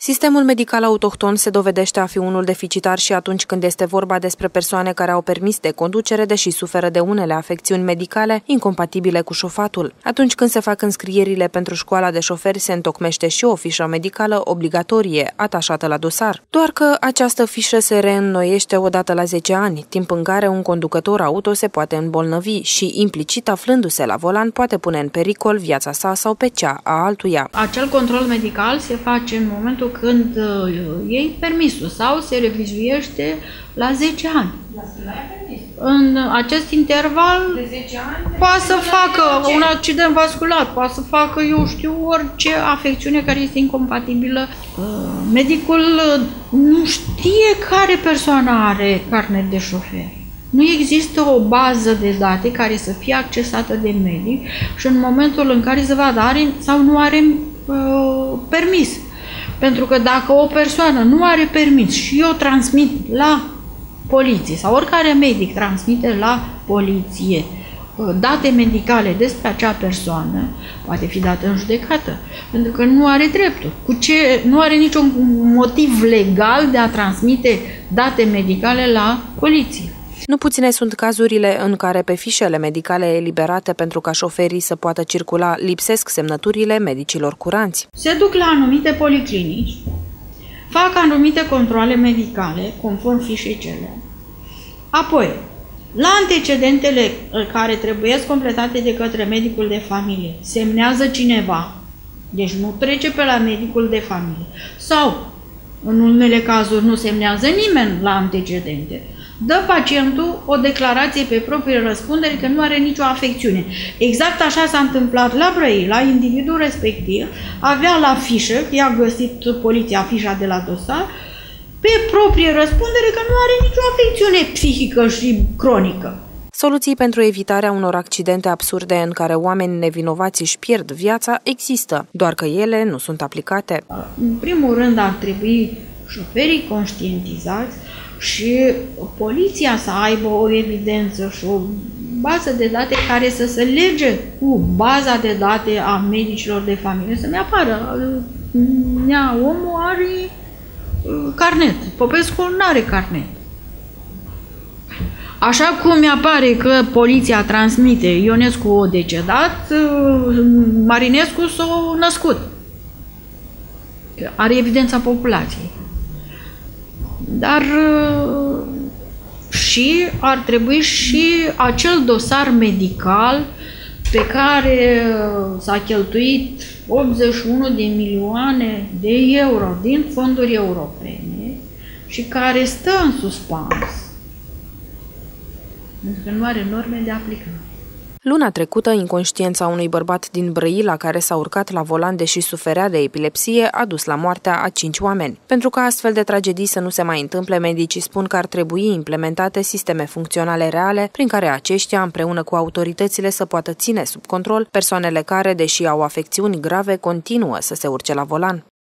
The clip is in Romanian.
Sistemul medical autohton se dovedește a fi unul deficitar și atunci când este vorba despre persoane care au permis de conducere, deși suferă de unele afecțiuni medicale incompatibile cu șofatul. Atunci când se fac înscrierile pentru școala de șoferi, se întocmește și o fișă medicală obligatorie, atașată la dosar. Doar că această fișă se reînnoiește odată la 10 ani, timp în care un conducător auto se poate îmbolnăvi și, implicit aflându-se la volan, poate pune în pericol viața sa sau pe cea a altuia. Acel control medical se face în momentul când iei permisul sau se revizuiește la 10 ani. În acest interval de 10 ani poate să facă un accident vascular, poate să facă, eu știu, orice afecțiune care este incompatibilă. Medicul nu știe care persoană are carnet de șofer. Nu există o bază de date care să fie accesată de medic și în momentul în care se vadă are sau nu are permis. Pentru că dacă o persoană nu are permis și eu transmit la poliție sau oricare medic transmite la poliție date medicale despre acea persoană, poate fi dată în judecată, pentru că nu are dreptul. Nu are niciun motiv legal de a transmite date medicale la poliție. Nu puține sunt cazurile în care pe fișele medicale eliberate pentru ca șoferii să poată circula lipsesc semnăturile medicilor curanți. Se duc la anumite policlinici, fac anumite controale medicale conform fișei cele. Apoi, la antecedentele care trebuie completate de către medicul de familie, semnează cineva, deci nu trece pe la medicul de familie. Sau, în unele cazuri, nu semnează nimeni la antecedente. Dă pacientul o declarație pe proprie răspundere că nu are nicio afecțiune. Exact așa s-a întâmplat la Brăila, individul respectiv avea la fișă, i-a găsit poliția fișa de la dosar, pe proprie răspundere că nu are nicio afecțiune psihică și cronică. Soluții pentru evitarea unor accidente absurde în care oameni nevinovați își pierd viața există, doar că ele nu sunt aplicate. În primul rând ar trebui șoferii conștientizați și poliția să aibă o evidență și o bază de date care să se lege cu baza de date a medicilor de familie. Să-mi apară, omul are carnet, Popescu nu are carnet. Așa cum mi-apare că poliția transmite Ionescu a decedat, Marinescu s-a născut. Are evidența populației. Dar și ar trebui și acel dosar medical pe care s-a cheltuit 81 de milioane de euro din fonduri europene și care stă în suspans, pentru că nu are norme de aplicare. Luna trecută, inconștiența unui bărbat din Brăila care s-a urcat la volan deși suferea de epilepsie a dus la moartea a 5 oameni. Pentru ca astfel de tragedii să nu se mai întâmple, medicii spun că ar trebui implementate sisteme funcționale reale prin care aceștia, împreună cu autoritățile, să poată ține sub control persoanele care, deși au afecțiuni grave, continuă să se urce la volan.